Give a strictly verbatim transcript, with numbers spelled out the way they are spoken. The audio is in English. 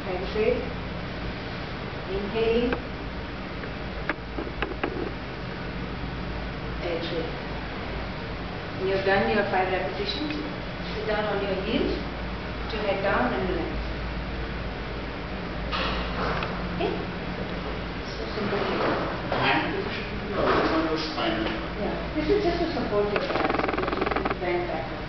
Exhale. Inhaling. Exhale. When you've done your five repetitions, sit down on your heels, put your head down and relax. Okay? So simple. Hand position is always on the spine. Yeah. This is just to support your back, so that you can bend back.